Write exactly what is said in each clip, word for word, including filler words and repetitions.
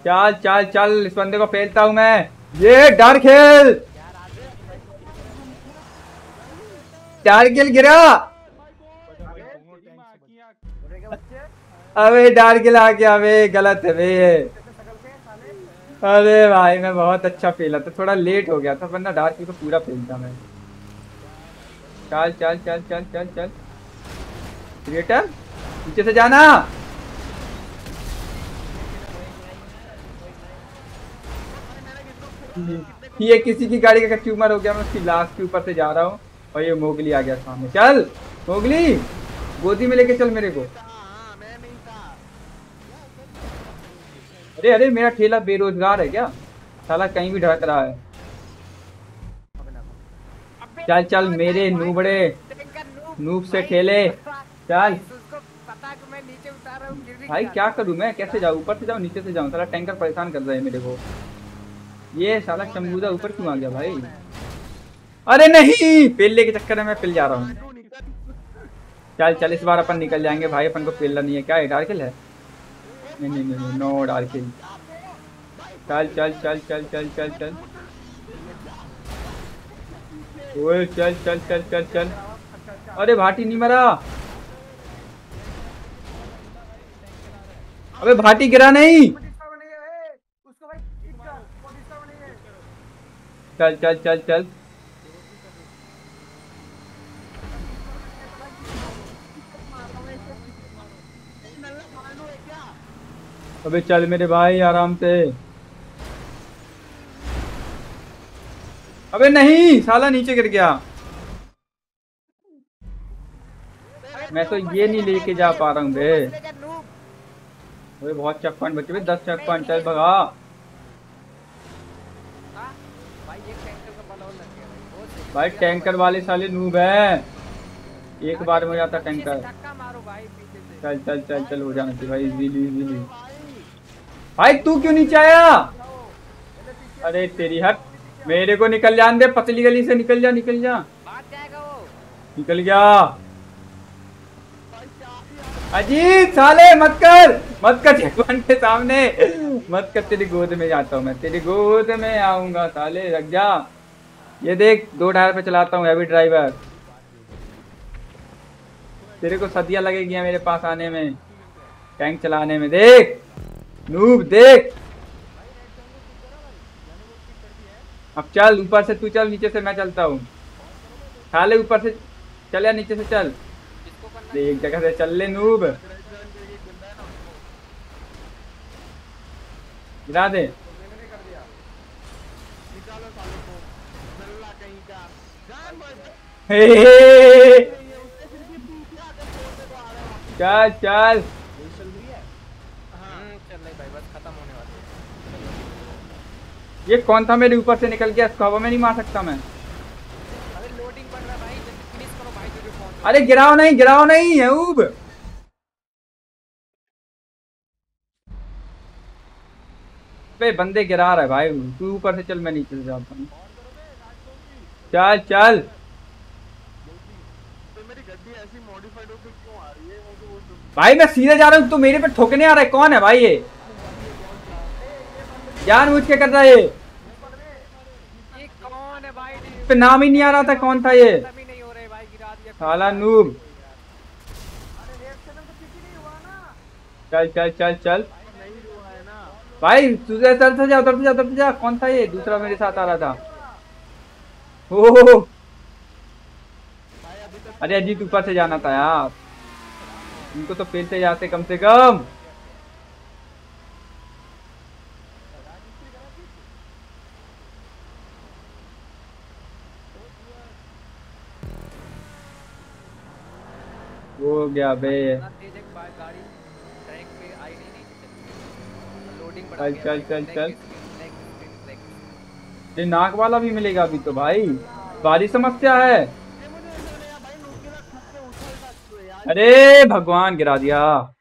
चल चल चल, इस बंदे को फेलता हूँ मैं। ये डार्क हिल, डार्क हिल गिरा। अबे डार्क हिल आ गया, अबे गलत है बे। अरे भाई मैं बहुत अच्छा फेला था, थोड़ा लेट हो गया था, वरना डार्क हिल को पूरा फेलता मैं। चल चल चल चल चल चल, क्रिएटर नीचे से जाना। ये किसी की गाड़ी का ट्यूमर हो गया, मैं उसकी लाश के ऊपर से जा रहा हूँ और ये मोगली आ गया सामने। चल मोगली, गोदी में लेके चल मेरे को। अरे अरे मेरा ठेला बेरोजगार है क्या, साला कहीं भी ढड़क रहा है। चल चल मेरे नूबड़े नूब से ठेले, चल। भाई क्या करूं मैं, कैसे जाऊं, ऊपर से जाऊं नीचे से जाऊं, साला टैंकर परेशान कर रहा है मेरे को। ये साला चमगूदा ऊपर क्यों आ गया भाई। अरे नहीं, पेलने के चक्कर में मैं पिल जा रहा हूँ। चल चल इस बार अपन निकल जाएंगे भाई, अपन को पेलना नहीं है। क्या है, डार्क हिल है? नहीं नहीं नहीं, नो डार्क हिल। चल चल चल चल चल चल चल, ओए चल चल चल चल चल। अरे भाटी नहीं मरा, अबे भाटी गिरा नहीं। चल चल चल चल, अबे चल मेरे भाई आराम से। अबे नहीं, साला नीचे गिर गया। मैं तो ये नहीं लेके जा पा रहा हूँ बे। अबे बहुत चेक पॉइंट बचे, दस चेक पॉइंट। चल भगा भाई, टैंकर वाले साले नूब है, एक बार में हो जाता टैंकर। चल चल चल चल, हो जाना चाहिए भाई, इजीली इजीली। भाई तू क्यों नीचे आया? अरे तेरी हट, मेरे को निकल जाने दे, पतली गली से निकल जा निकल जा। निकल गया। अजीत साले मत कर मत कर, चेकपॉइंट के सामने मत कर, तेरी गोद में जाता हूँ मैं, तेरी गोद में आऊंगा साले, रख जा। ये देख दो टायर पे चलाता हूँ, हैवी ड्राइवर। तेरे को सदियां लगेगी मेरे पास आने में, टैंक चलाने में। देख नूब देख, अब चल ऊपर से तू चल, नीचे से मैं चलता हूँ। साले ऊपर से चल या नीचे से चल, एक जगह से चल ले नूब। गिरा दे। हे हे चल चल, ये कौन था मेरे ऊपर से निकल गया, इसको हवा में नहीं मार सकता मैं। अरे गिराओ नहीं गिराओ नहीं है ऊब। पे बंदे गिरा रहा है भाई, तू ऊपर से चल, मैं नीचे से जाता हूँ। चल चल, भाई मैं सीधे जा रहा हूँ, तू मेरे पे ठोकने आ रहा है। कौन है भाई ये, जानबूझ के कर रहा है ये। कौन है भाई, पे नाम ही नहीं आ रहा था, कौन था ये साला नूब। चल चल चल चल भाई, तुझे उतर से जा उतर से जा उतर से जा। कौन था ये दूसरा मेरे साथ आ रहा था? ओ अरे अजीत ऊपर से जाना था यार, इनको तो फेलते जाते कम से कम। हो गया बे। चल चल चल चल, ये नाक वाला भी मिलेगा अभी तो भाई, भारी समस्या है। अरे भगवान गिरा दिया।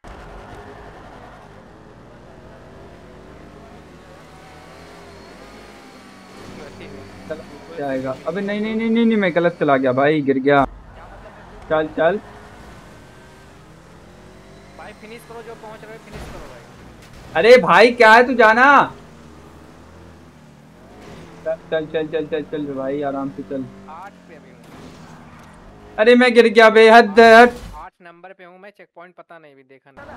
जाएगा। अबे नहीं नहीं नहीं नहीं, नहीं मैं गलत चला गया भाई, गिर गया। चल चल भाई फिनिश करो, जो पहुंच रहे हो फिनिश करो भाई। अरे भाई क्या है, तू जाना। चल चल चल चल चल चल भाई आराम से चल। आठ पे भी हूँ। अरे मैं गिर गया बे, हद हद। आठ नंबर पे हूँ मैं, चेक पॉइंट पता नहीं भी देखा नहीं।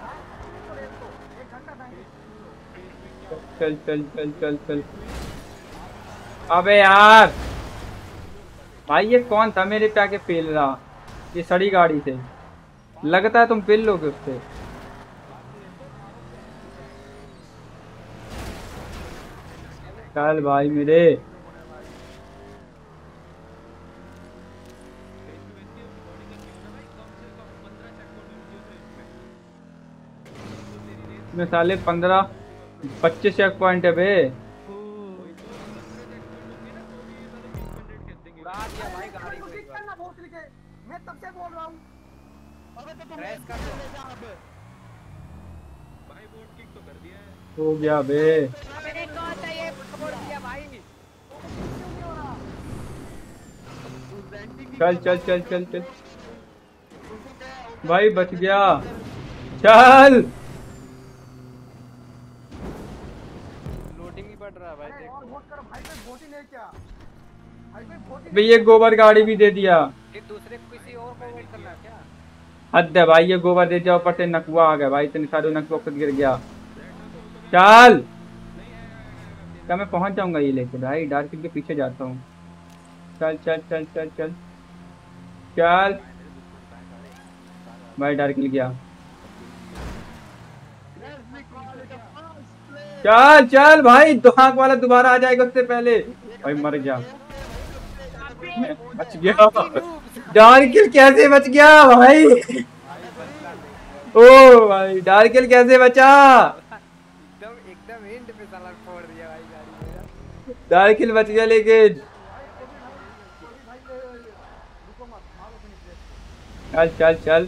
चल चल चल चल चल। अबे यार भाई ये कौन था मेरे पे आके पेल रहा, ये सड़ी गाड़ी से। लगता है तुम पेल लोगे उससे। चल भाई मेरे। में साले पंद्रह पच्चीस चेक पॉइंट है बे। उड़ा दिया भाई गाड़ी को एक बार। मैं तब से बोल रहा हूँ। क्रैश कर दो। हो गया बे। अबे कौन था ये, छोड़ दिया भाई। चल चल चल चल चल भाई बच गया। चल लोडिंग ही बढ़ रहा है भाई देख। और वोट कर भाई, कोई वोट ही नहीं क्या भाई, कोई वोट ही बे ये गोबर गाड़ी भी दे दिया। फिर दूसरे किसी और को वोट करना क्या? हद है भाई, ये गोबर दे दिया, ऊपर से नकवा आ गया भाई, इतने सारे नकवा खुद गिर गया। चल क्या मैं पहुंच जाऊंगा ये लेके भाई, डार्क के पीछे जाता हूँ। चल चल चल चल चल चल भाई, डार्क हिल गया। चल चल भाई, दुहाक वाला दोबारा आ जाएगा उससे पहले। भाई मर गया, बच गया। डार्किल कैसे बच गया भाई? ओ भाई डार्किल कैसे बचा? एकदम एकदम एंड पे साला फोड़ दिया भाई गाड़ी मेरा। डार्किल बच गया लेकिन। चल चल चल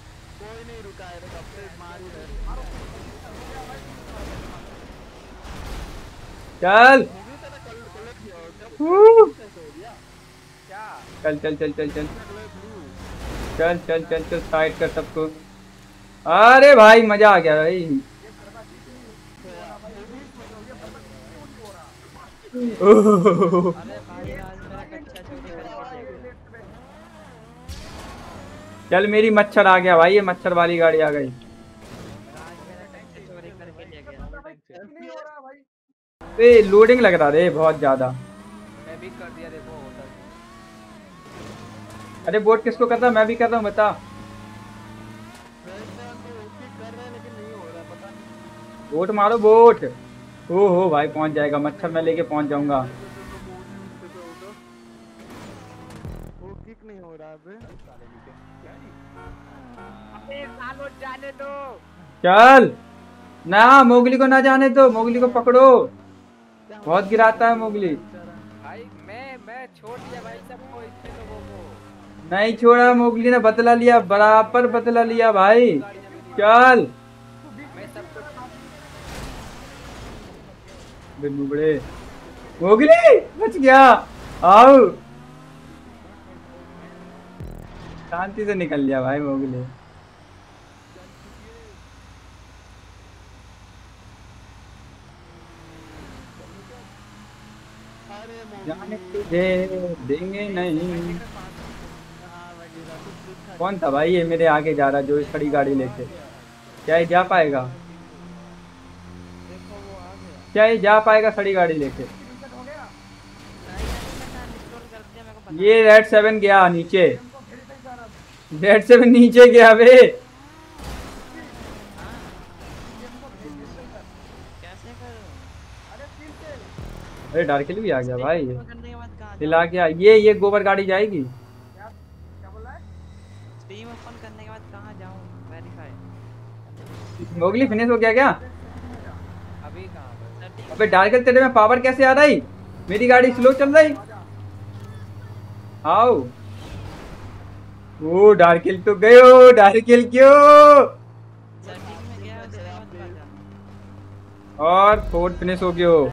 चल क्या चल चल चल चल चल चल चल चल चल साइड कर सबको। अरे भाई मजा आ गया भाई। ओह, चल मेरी मच्छर आ गया भाई, ये मच्छर वाली गाड़ी आ गई। नहीं हो रहा भाई। ए लोडिंग लग रहा रे बहुत ज्यादा। मैं भी कर दिया देखो होटल। अरे बोट किसको करता, मैं भी कर रहा हूँ बता। बोट मारो बोट। ओ हो भाई पहुंच जाएगा, मच्छर मैं लेके पहुंच जाऊंगा। नहीं हो रहा है। अबे सालो जाने दो। चल ना, मोगली को ना जाने दो, मोगली को पकड़ो, बहुत गिराता है मोगली। भाई मैं मैं छोड़ दिया भाई सबको, इतने लोगों को। नहीं छोड़ा, मोगली ने बदला लिया, बराबर बदला लिया भाई। चल मैं सबको बड़े मोगली बच गया। आओ शांति से निकल लिया भाई मोगली। जाने तुझे देंगे नहीं। कौन था भाई ये मेरे आगे जा रहा जो इस खड़ी गाड़ी लेके? क्या ये जा पाएगा? क्या ये जा पाएगा खड़ी गाड़ी लेके? ये रेड सेवन गया नीचे, रेड सेवन नीचे गया बे। अरे डार्किल भी आ गया भाई, हिला गया। ये ये गोबर गाड़ी जाएगी। क्या बोल रहा है? स्ट्रीम ओपन करने के बाद कहाँ जाऊँ वेरीफाई? मोगली फिनिश हो गया क्या? अभी कहाँ पर? अबे डार्किल तेरे में पावर कैसे आ रही? मेरी गाड़ी स्लो चल रही। आओ ओ डार्किल तो गयो, डार्किल क्यों? सेटिंग में गया उसके बाद कहाँ जाऊँ? और फोर्थ फिनिश हो गयो।